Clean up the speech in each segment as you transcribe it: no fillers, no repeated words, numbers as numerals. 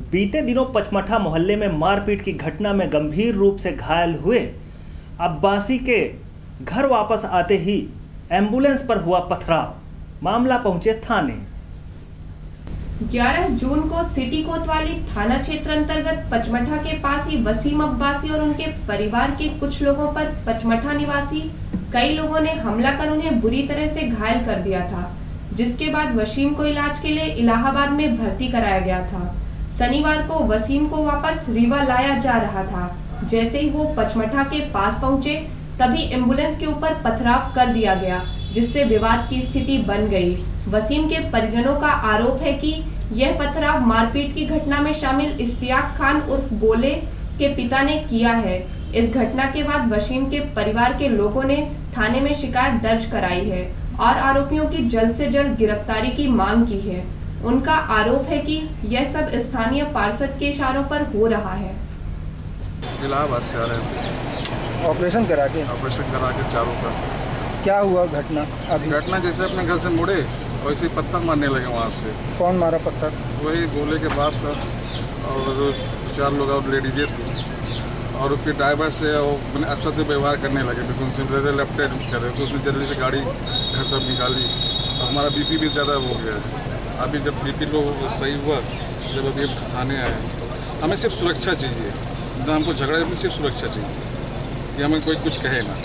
बीते दिनों पचमढ़ा मोहल्ले में मारपीट की घटना में गंभीर रूप से घायल हुए अब्बासी के घर वापस आते ही एम्बुलेंस पर हुआ पथराव, मामला पहुंचे थाने। 11 जून को सिटी कोतवाली थाना क्षेत्र अंतर्गत पचमढ़ा के पास ही वसीम अब्बासी और उनके परिवार के कुछ लोगों पर पचमढ़ा निवासी कई लोगों ने हमला कर उन्हें बुरी तरह से घायल कर दिया था, जिसके बाद वसीम को इलाज के लिए इलाहाबाद में भर्ती कराया गया था। शनिवार को वसीम को वापस रीवा लाया जा रहा था। जैसे ही वो पचमढ़ा के पास पहुंचे तभी एम्बुलेंस के ऊपर पथराव कर दिया गया, जिससे विवाद की स्थिति बन गई। वसीम के परिजनों का आरोप है कि यह पथराव मारपीट की घटना में शामिल इश्तियाक खान उर्फ गोले के पिता ने किया है। इस घटना के बाद वसीम के परिवार के लोगों ने थाने में शिकायत दर्ज कराई है और आरोपियों की जल्द से जल्द गिरफ्तारी की मांग की है। उनका आरोप है कि यह सब स्थानीय पार्षद के इशारों पर हो रहा है। इलाहाबाद से आ रहे थे ऑपरेशन करा के चारों का। क्या हुआ घटना? अभी घटना जैसे अपने घर से मुड़े वैसे ही पत्थर मारने लगे वहाँ से। कौन मारा पत्थर? वही गोले के बाप था और 4 लोग और लेडीजें थी और उसके ड्राइवर से मैंने अच्छा से व्यवहार करने लगे, लेकिन उनसे लेफ्ट हैंड कर रहे तो उसने जल्दी से गाड़ी घर तक निकाली। हमारा बीपी भी ज़्यादा हो गया है। अभी जब बीपी लो सही हुआ, जब अभी थाने आए, हमें सिर्फ सुरक्षा चाहिए, ना हमको झगड़ा में सिर्फ सुरक्षा चाहिए कि हमें कोई कुछ कहे ना।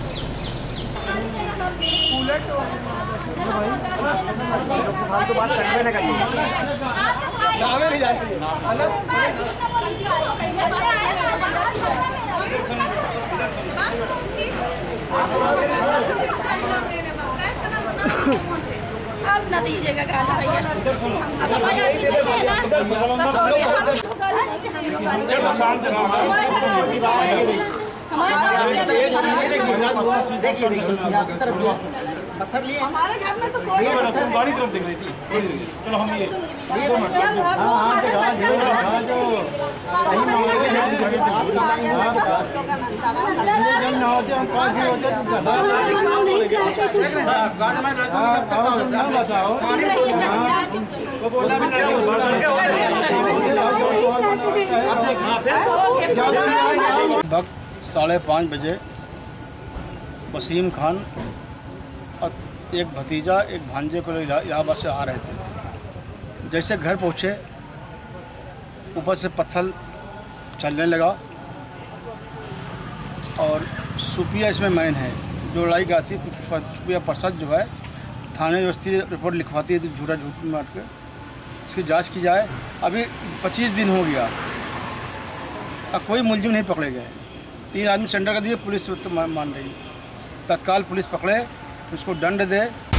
अब ना दीजिएगा गाना भैया। अब हमारे आदमी कैसे है ना, बस हो गया। हमारे घर में तो कोई गाड़ी तरफ देख रही थी। चलो हम ये वक्त 5:30 बजे वसीम खान और एक भतीजा एक भांजे को इलाहाबाद से आ रहे थे। जैसे घर पहुँचे ऊपर से पत्थर चलने लगा और सुपिया इसमें मैन है जो लड़ाई का थी। सुपिया प्रसाद जो है थाने व्यवस्थी रिपोर्ट लिखवाती है तो झूठ मार के इसकी जांच की जाए। अभी 25 दिन हो गया, अब कोई मुलजिम नहीं पकड़े गए। 3 आदमी सेंटर कर दिए, पुलिस मान रही। तत्काल पुलिस पकड़े, उसको दंड दे।